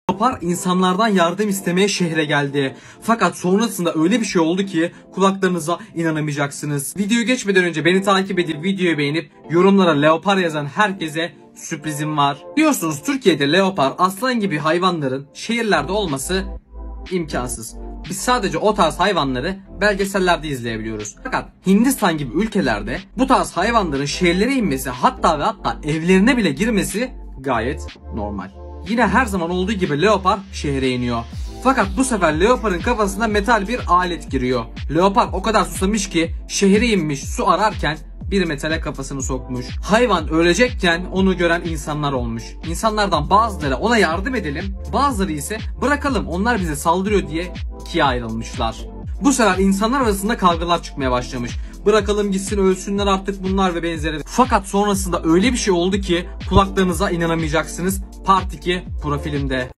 Leopar insanlardan yardım istemeye şehre geldi. Fakat sonrasında öyle bir şey oldu ki kulaklarınıza inanamayacaksınız. Videoyu geçmeden önce beni takip edip videoyu beğenip yorumlara leopar yazan herkese sürprizim var. Biliyorsunuz Türkiye'de leopar, aslan gibi hayvanların şehirlerde olması imkansız. Biz sadece o tarz hayvanları belgesellerde izleyebiliyoruz. Fakat Hindistan gibi ülkelerde bu tarz hayvanların şehirlere inmesi, hatta ve hatta evlerine bile girmesi gayet normal. Yine her zaman olduğu gibi leopar şehre iniyor. Fakat bu sefer leoparın kafasına metal bir alet giriyor. Leopar o kadar susamış ki şehre inmiş, su ararken bir metale kafasını sokmuş. Hayvan ölecekken onu gören insanlar olmuş. İnsanlardan bazıları ona yardım edelim, bazıları ise bırakalım onlar bize saldırıyor diye ikiye ayrılmışlar. Bu sefer insanlar arasında kavgalar çıkmaya başlamış. Bırakalım gitsin, ölsünler artık bunlar ve benzeri. Fakat sonrasında öyle bir şey oldu ki kulaklarınıza inanamayacaksınız. Part 2 profilimde.